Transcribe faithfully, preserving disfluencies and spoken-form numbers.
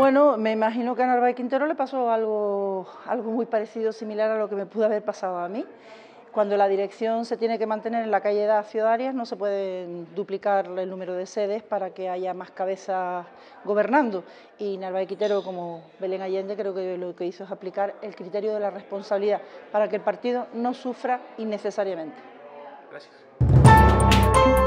Bueno, me imagino que a Narváez Quintero le pasó algo, algo muy parecido, similar a lo que me pudo haber pasado a mí. Cuando la dirección se tiene que mantener en la calle Dacio Arias, no se puede duplicar el número de sedes para que haya más cabezas gobernando. Y Narváez Quintero, como Belén Allende, creo que lo que hizo es aplicar el criterio de la responsabilidad para que el partido no sufra innecesariamente. Gracias.